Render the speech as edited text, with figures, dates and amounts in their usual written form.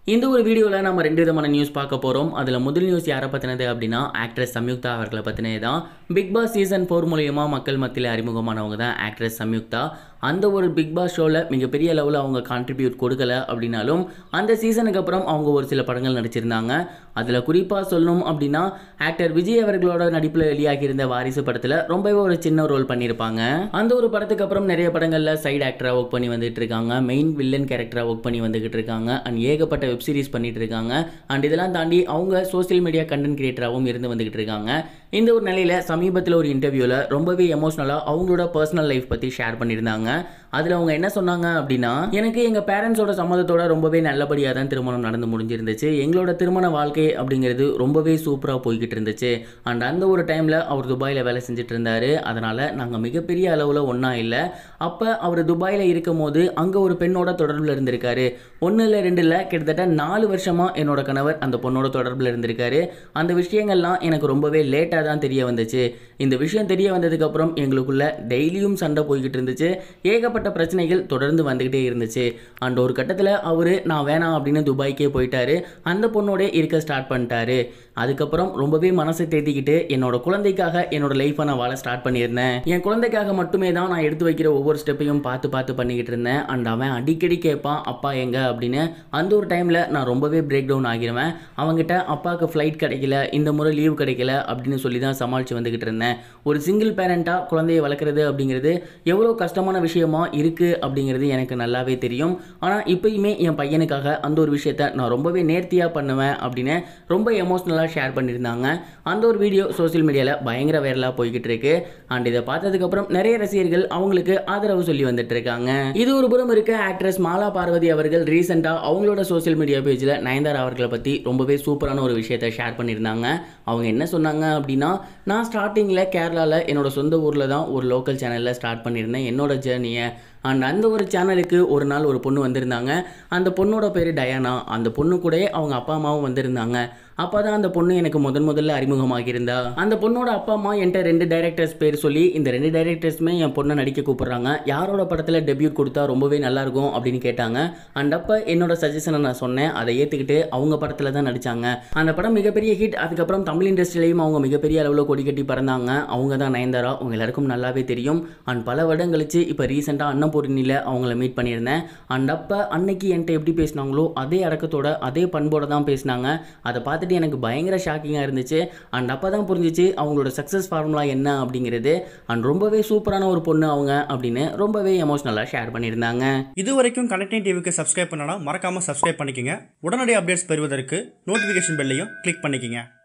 இந்த ஒரு வீடியோவில் நம்ம ரெண்டு விதமான நியூஸ் பார்க்க போகிறோம். அதில் முதல் நியூஸ் யாரை பற்றினது அப்படின்னா ஆக்ட்ரஸ் சம்யுக்தா அவர்களை பற்றினது தான். பிக் பாஸ் சீசன் 4 மூலியமாக மக்கள் மத்தியில் அறிமுகமானவங்க தான் ஆக்ட்ரஸ் சம்யுக்தா. அந்த ஒரு பிக் பாஸ் ஷோவில் மிகப்பெரிய லெவலில் அவங்க கான்ட்ரிபியூட் கொடுக்கல அப்படின்னாலும் அந்த சீசனுக்கு அப்புறம் அவங்க ஒரு சில படங்கள் நடிச்சிருந்தாங்க. அதில் குறிப்பாக சொல்லணும் அப்படின்னா ஆக்டர் விஜய் அவர்களோட நடிப்பில் வெளியாகியிருந்த வாரிசு படத்தில் ரொம்பவே ஒரு சின்ன ரோல் பண்ணியிருப்பாங்க. அந்த ஒரு படத்துக்கு அப்புறம் நிறைய படங்களில் சைடு ஆக்டராக ஒர்க் பண்ணி வந்துட்டு இருக்காங்க, மெயின் வில்லன் கேரக்டராக ஒர்க் பண்ணி வந்துகிட்டு இருக்காங்க, அண்ட் ஏகப்பட்ட வெப் சீரிஸ் பண்ணிட்டு இருக்காங்க. அண்ட் இதெல்லாம் தாண்டி அவங்க சோசியல் மீடியா கண்டென்ட் கிரியேட்டராகவும் இருந்து வந்துகிட்டு இருக்காங்க. இந்த ஒரு நிலையில் சமீபத்தில் ஒரு இன்டர்வியூவில் ரொம்பவே எமோஷனலாக அவங்களோட பர்சனல் லைஃப் பற்றி ஷேர் பண்ணியிருந்தாங்க. அதில் அவங்க என்ன சொன்னாங்க அப்படின்னா, எனக்கு எங்கள் பேரண்ட்ஸோட சம்மதத்தோட ரொம்பவே நல்லபடியாக தான் திருமணம் நடந்து முடிஞ்சிருந்துச்சு. எங்களோட திருமண வாழ்க்கை அப்படிங்கிறது ரொம்பவே சூப்பராக போய்கிட்டு இருந்துச்சு. அண்ட் அந்த ஒரு டைமில் அவர் துபாயில் வேலை செஞ்சுட்டு இருந்தார். அதனால் நாங்கள் மிகப்பெரிய அளவில் ஒன்றா இல்லை. அப்போ அவர் துபாயில் இருக்கும் போது அங்கே ஒரு பெண்ணோட தொடர்பில் இருந்திருக்காரு. 1 இல்லை 2 இல்லை, கிட்டத்தட்ட 4 வருஷமாக என்னோட கணவர் அந்த பொண்ணோட தொடர்பில் இருந்திருக்காரு. அந்த விஷயங்கள்லாம் எனக்கு ரொம்பவே லேட்டாக தான் தெரிய வந்துச்சு. இந்த விஷயம் தெரிய வந்ததுக்கப்புறம் எங்களுக்குள்ள டெய்லியும் சண்டை போய்கிட்டு இருந்துச்சு. ஏகப்பட்ட பிரச்சனைகள் தொடர்ந்து வந்துகிட்டே இருந்துச்சு. அண்ட் ஒரு கட்டத்தில் அவரு நான் வேணாம் அப்படின்னு துபாய்க்கே போயிட்டாரு. அந்த பொண்ணோட இருக்க ஸ்டார்ட் பண்ணிட்டாரு. அதுக்கப்புறம் ரொம்பவே மனசை தேத்திக்கிட்டு என்னோட குழந்தைக்காக என்னோட லைஃப்பை நான் வாழ ஸ்டார்ட் பண்ணியிருந்தேன். என் குழந்தைக்காக மட்டுமே தான் நான் எடுத்து வைக்கிற ஒவ்வொரு ஸ்டெப்பையும் பார்த்து பண்ணிக்கிட்டு இருந்தேன். அண்ட் அவன் அடிக்கடி கேட்பான் அப்பா எங்க அப்படின்னு. அந்த ஒரு டைமில் நான் ரொம்பவே பிரேக் டவுன் ஆகிடுவேன். அவங்ககிட்ட அப்பாவுக்கு ஃப்ளைட் கிடைக்கல, இந்த முறை லீவ் கிடைக்கல அப்படின்னு சொல்லி தான் சமாளித்து வந்துக்கிட்டு இருந்தேன். ஒரு சிங்கிள் பேரண்ட்டாக குழந்தையை வளர்க்குறது அப்படிங்கிறது எவ்வளோ கஷ்டமான விஷயமா இருக்குது அப்படிங்கிறது எனக்கு நல்லாவே தெரியும். ஆனால் இப்போயுமே என் பையனுக்காக அந்த ஒரு விஷயத்தை நான் ரொம்பவே நேர்த்தியாக பண்ணுவேன் அப்படின்னு ரொம்ப எமோஷ்னலாக ஷேர் பண்ணியிருந்தாங்க. அந்த ஒரு வீடியோ சோசியல் மீடியாவில் பயங்கர வைரலாக போய்கிட்டு இருக்கு. அண்ட் இதை பார்த்ததுக்கப்புறம் நிறைய ரசிகர்கள் அவங்களுக்கு ஆதரவு சொல்லி வந்துட்டு இருக்காங்க. இது ஒரு புறம் இருக்க, ஆக்ட்ரஸ் மாலா பார்வதி அவர்கள் ரீசெண்டாக அவங்களோட சோசியல் மீடியா பேஜில் நயன்தாரா அவர்களை பற்றி ரொம்பவே சூப்பரான ஒரு விஷயத்தை ஷேர் பண்ணியிருந்தாங்க. அவங்க என்ன சொன்னாங்க அப்படின்னா, நான் ஸ்டார்டிங்கில் கேரளாவில் என்னோட சொந்த ஊரில் தான் ஒரு லோக்கல் சேனலில் ஸ்டார்ட் பண்ணியிருந்தேன் என்னோட ஜேர்னியை. அண்ட் அந்த ஒரு சேனலுக்கு ஒரு நாள் ஒரு பொண்ணு வந்திருந்தாங்க. அந்த பொண்ணோட பேர் டயானா. அந்த பொண்ணு கூட அவங்க அப்பா அம்மாவும் வந்திருந்தாங்க. அப்போ தான் அந்த பொண்ணு எனக்கு முதல்ல அறிமுகமாகியிருந்தா. அந்த பொண்ணோட அப்பா அம்மா என்கிட்ட 2 டைரக்டர்ஸ் பேர் சொல்லி இந்த 2 டைரக்டர்ஸுமே என் பொண்ணை நடிக்க கூப்பிட்றாங்க, யாரோட படத்தில் டெபியூட் கொடுத்தா ரொம்பவே நல்லாயிருக்கும் அப்படின்னு கேட்டாங்க. அண்ட் அப்போ என்னோட சஜஷனை நான் சொன்னேன். அதை ஏற்றுக்கிட்டு அவங்க படத்தில் தான் நடித்தாங்க. அந்த படம் மிகப்பெரிய ஹிட். அதுக்கப்புறம் தமிழ் இண்டஸ்ட்ரியிலையும் அவங்க மிகப்பெரிய அளவில் கொடி கட்டி பறந்தாங்க. அவங்க தான் நயன்தாரா. அவங்க எல்லாருக்கும் நல்லாவே தெரியும். அண்ட் பல வருடம் கழிச்சு இப்போ ரீசெண்டாக அன்னபூர்ணியில் அவங்கள மீட் பண்ணியிருந்தேன். அண்ட் அப்போ அன்னைக்கு என்கிட்ட எப்படி பேசினாங்களோ அதே அடக்கத்தோட அதே பண்போட தான் பேசினாங்க. அதை பார்த்துட்டு எனக்கு பயங்கர ஷாக்கிங்காக இருந்துச்சு. அண்ட் அப்போ தான் புரிஞ்சிச்சு அவங்களோட சக்ஸஸ் ஃபார்முலா என்ன அப்படிங்கிறது. அண்ட் ரொம்பவே சூப்பரான ஒரு பொண்ணு அவங்க அப்படின்னு ரொம்பவே எமோஷனலாக ஷேர் பண்ணியிருந்தாங்க. இது வரைக்கும் கனெக்டிங் டிவிக்கு சப்ஸ்கிரைப் பண்ணனா மறக்காமல் சப்ஸ்கிரைப் பண்ணிக்கங்க. உடனடி அப்டேட்ஸ் பெறுவதற்கு நோட்டிஃபிகேஷன் பெல்லையும் கிளிக் பண்ணிக்கங்க.